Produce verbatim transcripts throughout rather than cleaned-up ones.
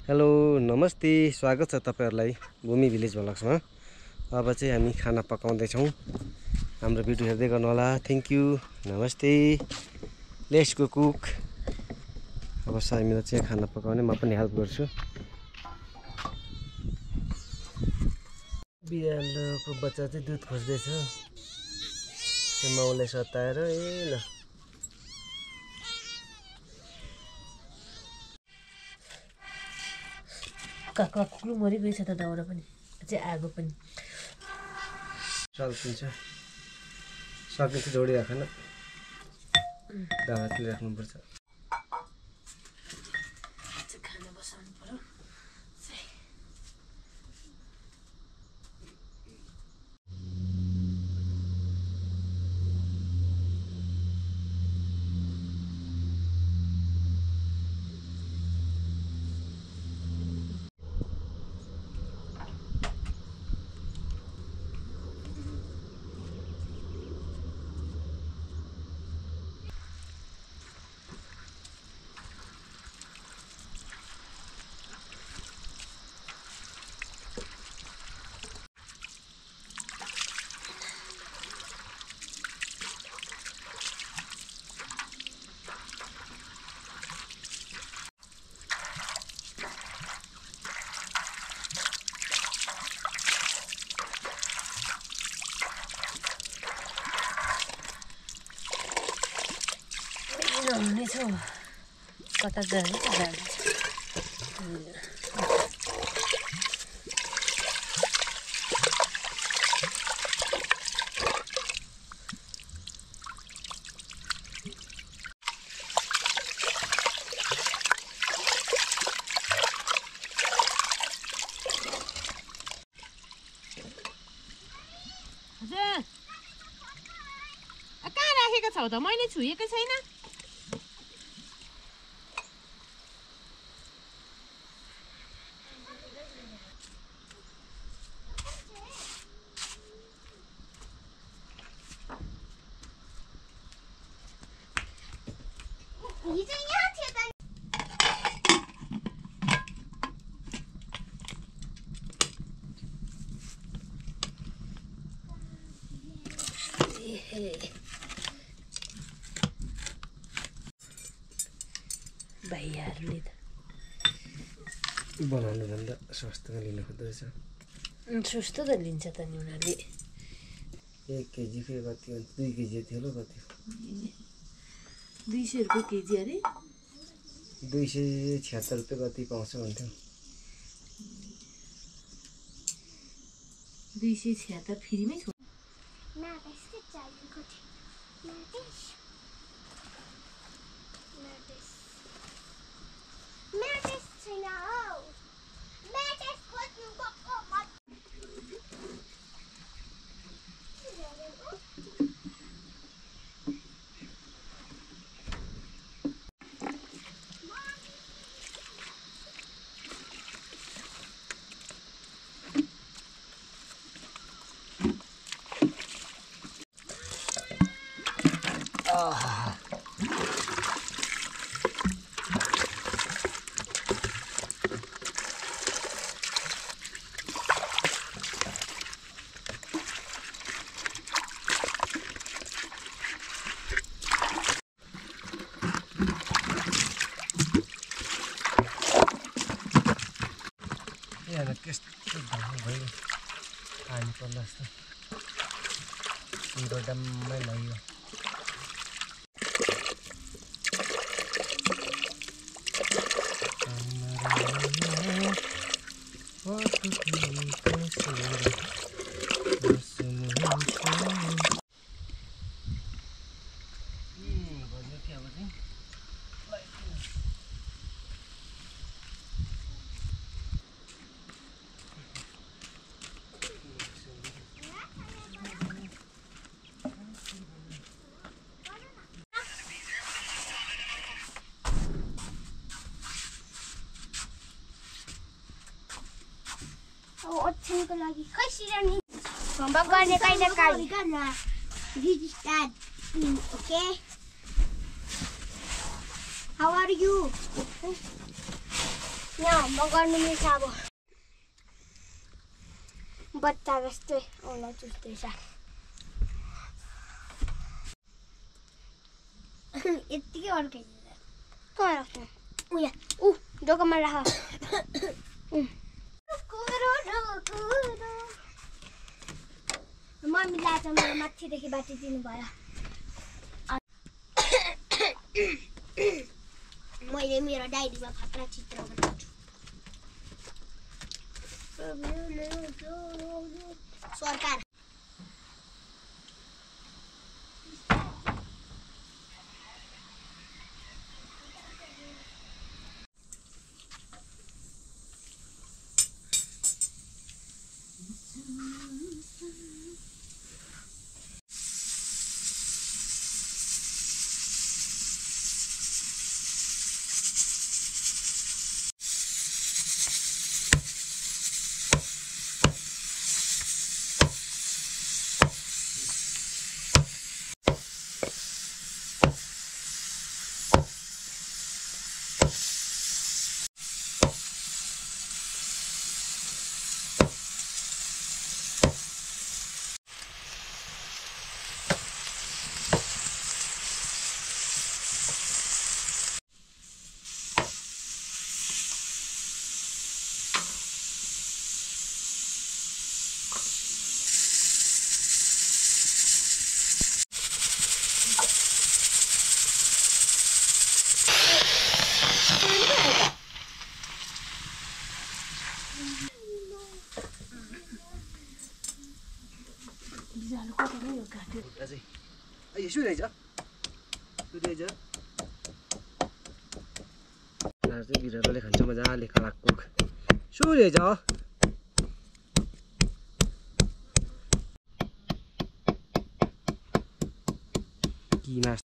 Hello नमस्ते स्वागत छ तपाईहरुलाई भूमि भिलेज भ्लग्समा। अब चाहिँ हामी खाना पकाउँदै छौं। हाम्रो भिडियो हेर्दै गर्नु होला। थ्यांक यू नमस्ते लेट्स गो कुक। अब सार्मिला चाहिँ खाना पकाउने म पनि हेल्प गर्छु। बिरालोको बच्चा चाहिँ दुध खोज्दै छ। माउले सताएर ए ल काका कुकुर मरि गएछ त दाउरा पनि अझै आगो पनि सकिन्छ सकिन्छ जोडी राख्न दाउराले राख्नु पर्छ। खाना बसाउनु पर्यो। हुनेछ कता जाने त जाने हजुर कहाँ राखेको छौ त मैले छुएकै छैन। भाइहरूले त बनाउनु भन्दा सस्तोमा लिन खोज्दैछ। सस्तो त लिन्छ त नि उनीहरूले। एक केजी के कति हो? दुई केजी थियो होला कति? दुई सय रुपियाँ केजी अरे। दुई सय छ्यात्तर रुपियाँ कति पाउँछ भन्थ्यो। दुई सय छ्यात्तर फ्रीमै छ। त्यस्तो धर्म भयो पानी पर्ला जस्तो सिरो डम्मै लाग्यो। को लागि कसरी नि होमवर्क गर्ने कहिले कहिले गर्न this is dad okay how are you यहाँ म गर्नु मिल्छ अब बच्चा जस्तै आउन चुस्दैछ यतिकै अर्काइदिन्छ कहाँ राख्नु उ यहाँ ऊ दोकानमा राख मम्मीले आज मलाई माथिदेखि बाटिदिनु भयो मैले मेरो डायरीमा खतरा चित्र बनाउँछु सरकार अझै ए सुइरहेछ सुइरहेछ चाहिँ बिरालोले खान्छ मजाले खलाक सुइरहेछ कि मास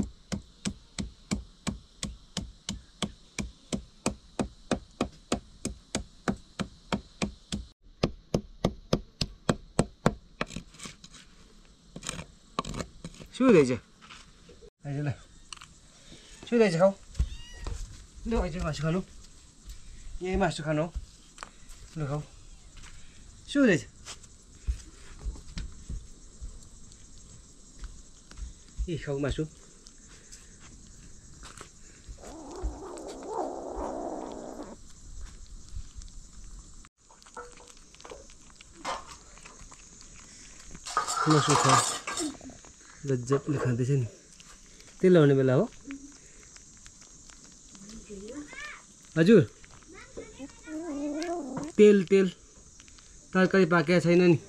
सुइरहेछ अहिले ल सुइरहेछ खाऊ ल अहिले मासु खानु यही मासु खानु हो ल खाऊ सुइरहेछ ए खाऊ मासु मासु खाऊ गजबले खाँदैछ नि तेल लगाउने बेला हो हजुर तेल तेल तरकारी पाकेको छैन नि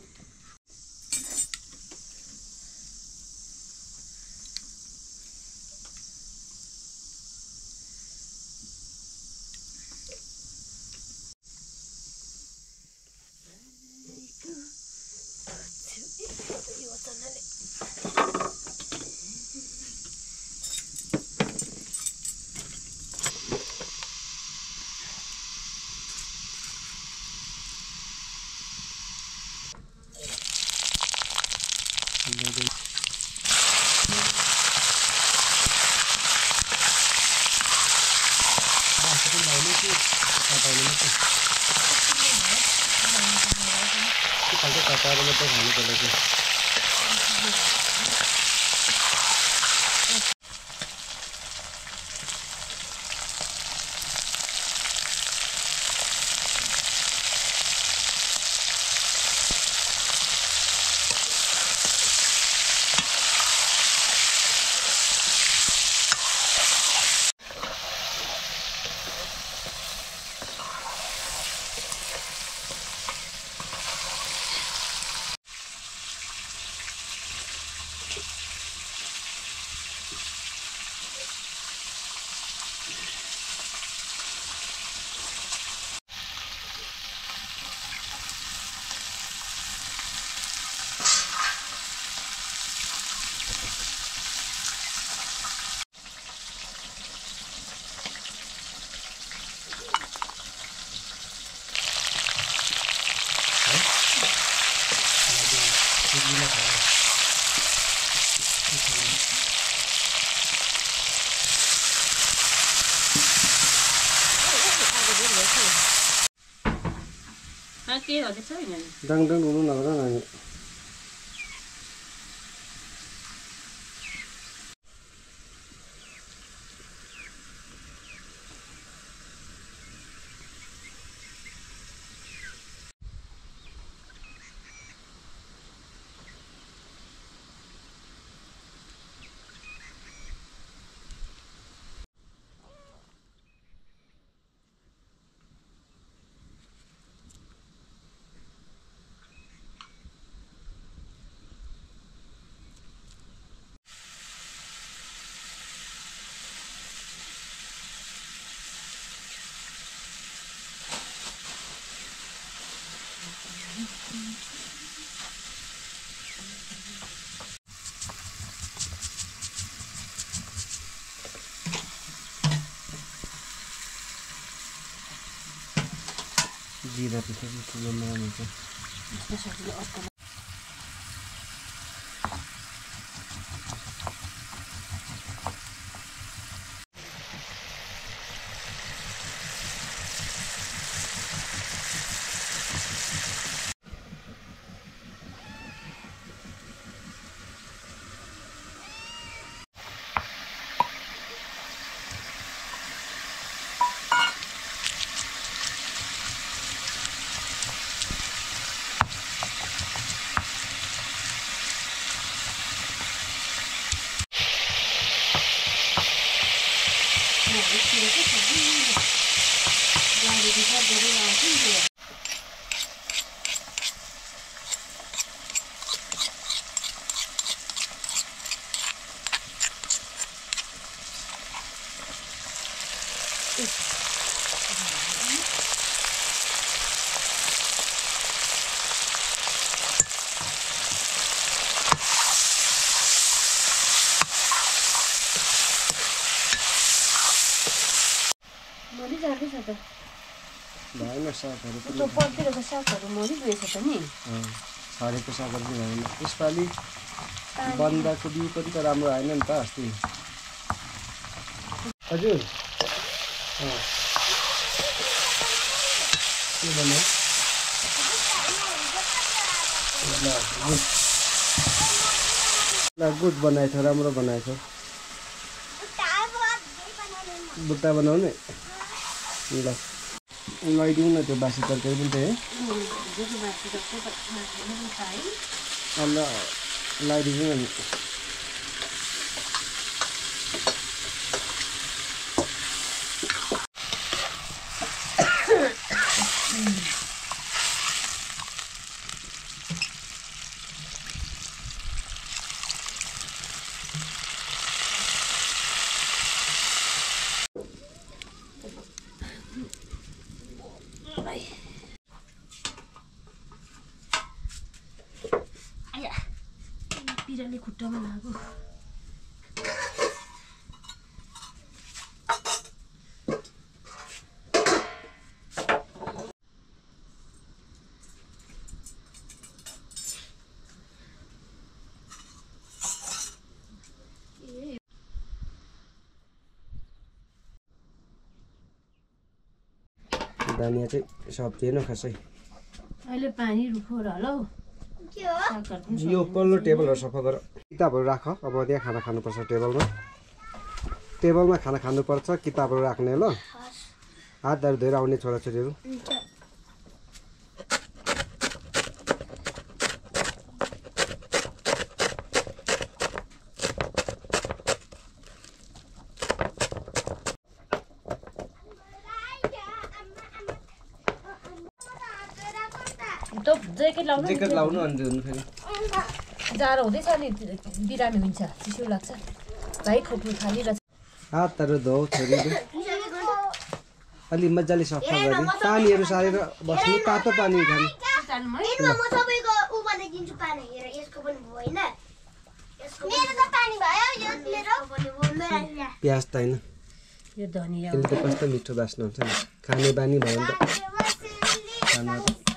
कताएर मात्रै खानु पर्छ के गर्दै छ हैन डङ डङ हुनु नगर नानी जीरा पिसा ठुलो नराम्रो हुन्छ भएन सागहरू त्यो पत्तिरको सागहरू मरिगएछ त नि छरेको सागहरू पनि भएन यसपालि बन्दाको बिउ पनि त राम्रो आएन नि त अस्ति हजुर के भन्नु ल गुड बनाएछ राम्रो बनाएछ बुट्टा बनाउने ल लगाइदिउँ न त्यो बासी तरकारी पनि त है अन्त लगाइदिउँ न पिराले खुट्टामा लाग्यो दानिया चाहिँ सब्जिएन खासै अहिले पानी रुखो र ल यो पल्लो टेबलहरू सफा गर किताबहरू राख अब त्यहाँ खाना खानुपर्छ टेबलमा टेबलमा खाना खानुपर्छ किताबहरू राख्ने ल हातहरू धोएर आउने छोराछोरीहरू ज्याकेट लाउनु ज्याकेट लाउनु अनि धुनु फेरि जाडो हुँदैछ नि बिरामी हुन्छ चिसो लाग्छ भाइ खोक्नु थालिरहेछ हातहरू धो छोरीहरू अलि मजाले सफा गरी पानीहरू सारेर बस्नु तातो पानी खानु प्याज त होइन यो धनिया यसले त कस्तो मिठो बास्नु हुन्छ नि खाने बानी भयो नि त खाना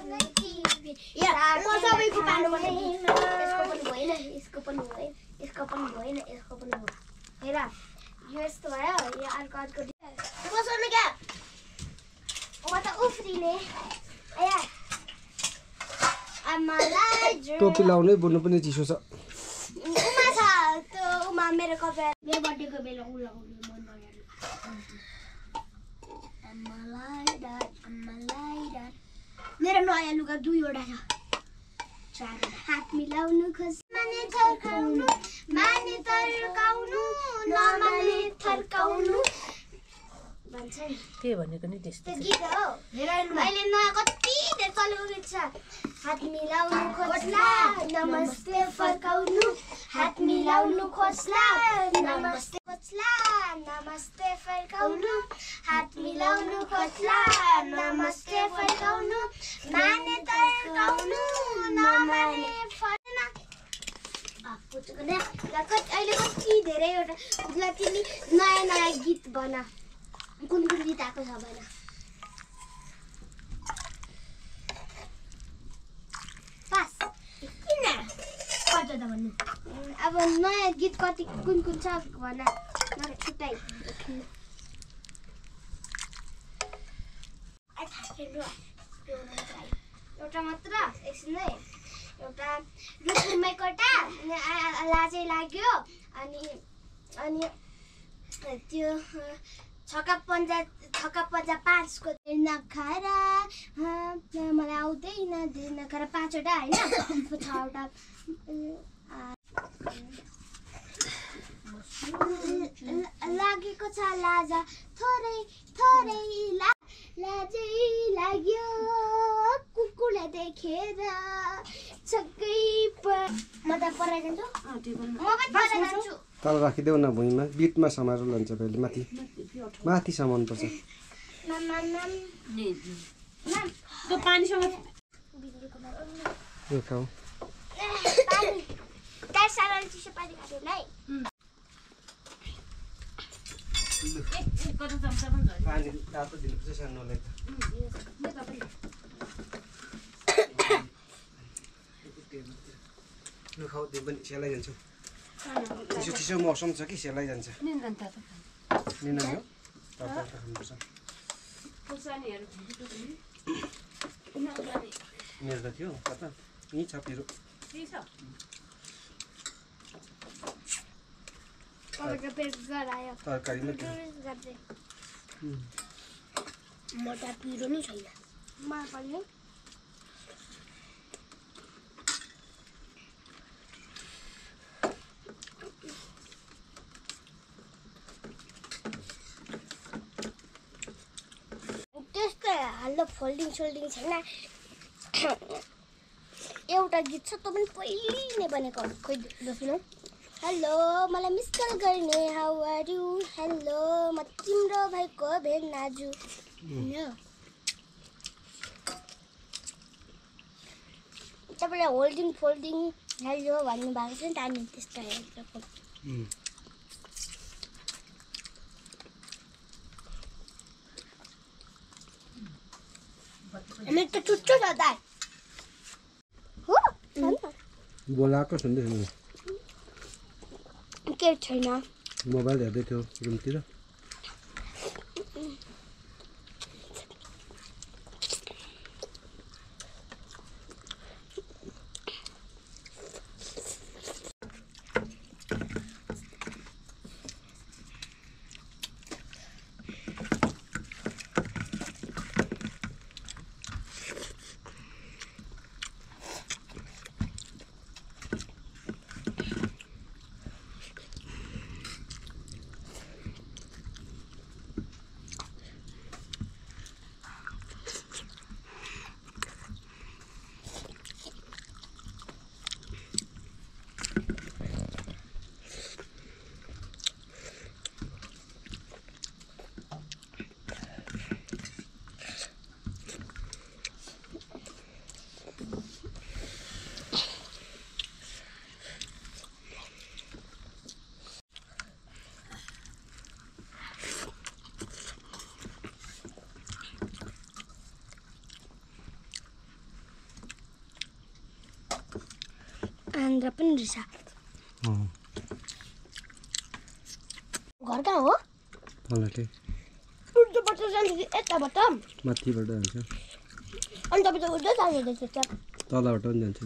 सबैको पानी यसको पनि भएन यसको पनि भएन यसको पनि भएन यसको पनि भयो हेर यो यस्तो भयो यो अर्को अर्को बसाउनु क्या म त उफ्रिने आया आमालाई ड्र टोपी लाउनै बोल्नु पनि चिसो छ उमा छ त्यो उमा मेरो कपडा मेरो बर्थडेको बेला उ लगाउनु मन लाग्यो आमालाई डर आमालाई डर मेरो नयाँ लुगा दुईवटा छ चार हात मिलाउनु खोज माने थर्काउनु माने थर्काउनु नमाने थर्काउनु भन्छ नि के भनेको नि त्यस्तो त्यो गीत हो अहिले नयाँ कति धेरै चलेको गीत छ हात मिलाउनु खोज्ला नमस्ते फर्काउनु हात मिलाउनु खोज्ला नमस्ते खोज्ला नमस्ते फर्काउनु हात मिलाउनु खोज्ला नमस्ते फर्काउनु माने तर्काउनु नमाने फर्न अहिले कति धेरैवटा उसलाई तिमी नयाँ नयाँ गीत बना कुन कुन गीत आएको छ भन पास किन कता त भन्नु अब नयाँ गीत कति कुन कुन छ भन न छुट्टाइ एउटा मात्र एकछिन है एउटा रुखुमै कटा लाजै लाग्यो अनि अनि त्यो छक्का पन्जा छक्का पन्जा पाँचको नखरा मलाई आउँदैन नखरा पाँचवटा होइन छवटा लागेको छ लाजा थोरै थोरै लाजै लाग्यो कुकुरलाई देखेर छक्कै म त पढाइ जान्छु म पनि पढाइ जान्छु तल राखिदेऊ न भुइँमा बिटमा समारो लान्छ पहिले माथि माथि समाउनु पर्छ त्यो पानीसँग यो खाऊ पानी तार सारा चिसो पानी खानुलाई पानी तातो दिनुपर्छ सानोलाई लु खाऊ त्यो पनि सेलाइ जान्छ चिसो चिसो मौसम छ कि सेलाइ जान्छ निन्न हो तातो खानुपर्छ मेरो त थियो कता यहीँ छ पिरो तरकारीमा म त पिरो नै छैन म पनि हल्लो फोल्डिङ सोल्डिङ छैन एउटा गीत छ त्यो पनि पहिले नै बनेको खोइ सुनौ हेलो मलाई मिस कल गर्ने हाउ आर यु हेलो म तिम्रो भाइको भेन नाजु तपाईँलाई होल्डिङ फोल्डिङ हेलो भन्नुभएको छ नि त हामी त्यस्तो हेरेको मेरो त चुच्चो छ दाइ हो बोलाएको सुन्दैछु के छैन मोबाइल हेर्दै थियो रुमतिर आन्द्रा पनि रहेछ घर कहाँ हो तलले उल्टोबाट जान्छ कि यताबाट माथिबाट जान्छ अनि तपाईँ त उल्टो जानुहुँदैछ त तलबाट पनि जान्छ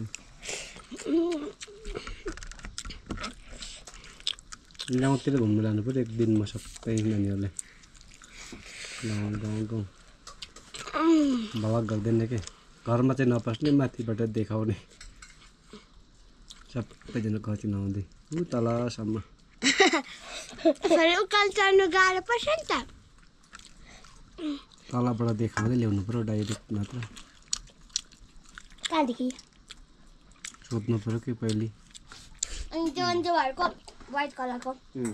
गाउँतिर घुम्नु लानु पर्यो एक दिनमा सबै नानीहरूलाई गाउँ गाउँ गाउँ भ्लग गर्दैन के घरमा चाहिँ नपस्ने माथिबाट देखाउने सबैजना कति नआउँदै ऊ तलसम्म फेरि उकाल चढ्नु गाह्रो पर्छ नि त तलबाट देखाउँदै ल्याउनु पर्यो डाइरेक्ट मात्र कहाँदेखि सोध्नु पर्यो कि पहिले अनि त्यो अन्जोहरूको व्हाइट कलरको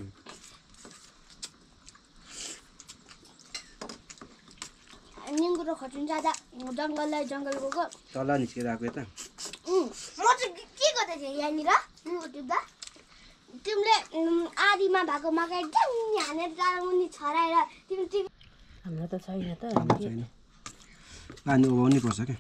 निङ्गुरो खट्नु जाँदा जङ्गललाई जङ्गल गएको तल निस्केर आएको यता म चाहिँ के गर्दै थिएँ यहाँनिर निङ्गुरो टिप्दा तिमीले आधीमा भएको मकै एकदम हानेर जाडो मुनि छराएर तिमी टिप हाम्रो त छैन त छैन पानी उभाउनै पर्छ क्या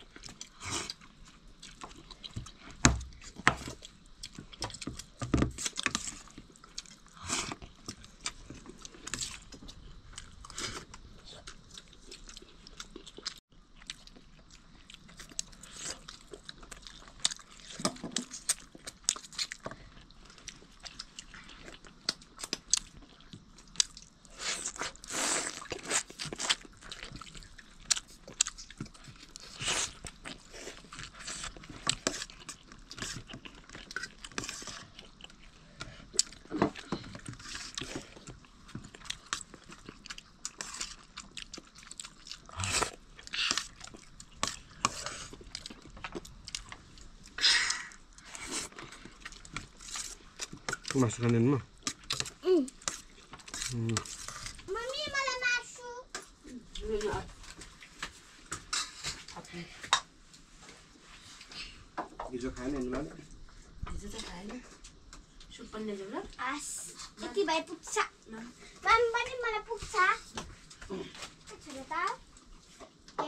मासु खाँदैन म मम्मी मलाई मासु हिजो खाएन नि हिजो त खाएन सुप पनि ल्याउँछ ल आस यति भए पुग्छ माम पनि मलाई पुग्छ छोरा त ए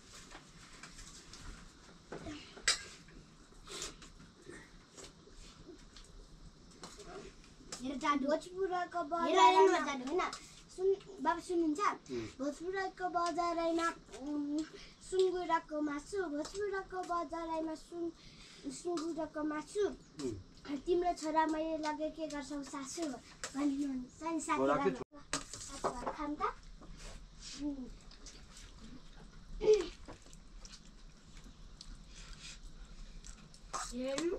हेर जादु भोजपुरको बजारमा जादु हैन सुन बाबा सुन्नुहुन्छ भोजपुरको बजारमा सुँगुरको मासु भोजपुरको बजारमा सुन सुँगुरको मासु तिम्रो छोरा मैले लगे के गर्छौ सासु भन्नु सानी साथी खाम त हेर्नु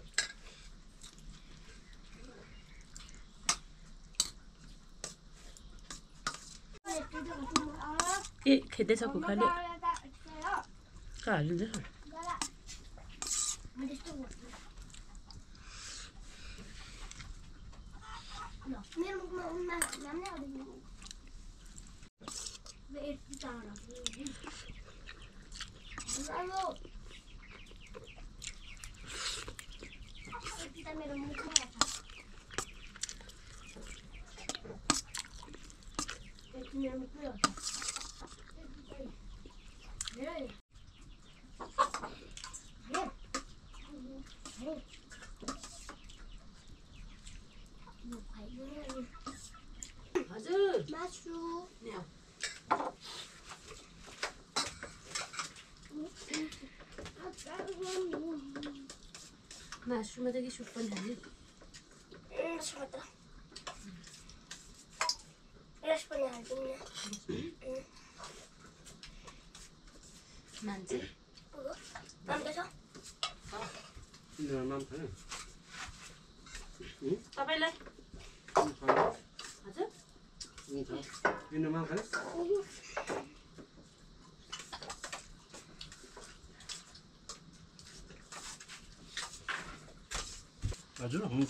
के खेदैछ कुखुराले कहाँ हालिन्छ मेरो मुखमा उन्ना नाम नै आउँदैन यति टाढा हेलो यति त मेरो मुखमा आउँछ यति मेरो मुखमा आउँछ हजुर मासु मासुमा त कि सुप पनि खाने रस पनि हाल्दिनँ मान्छे राम्रो छ तपाईँलाई हजुर हजुर हुन्छ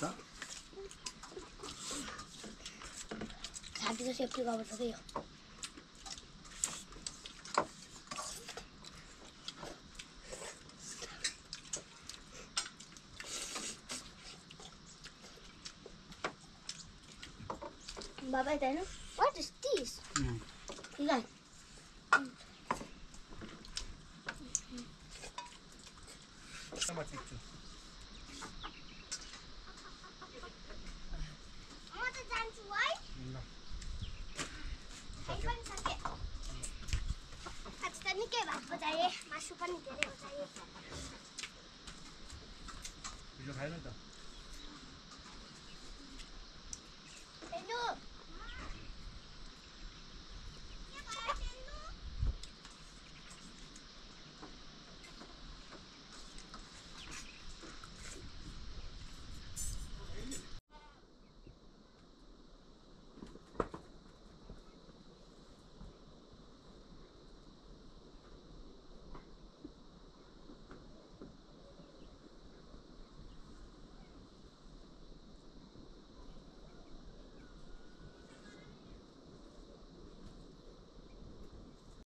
छातीको सेफ्टी कभर छ कि यो Baba, I don't know. What is this? Mm. Yeah. How much it?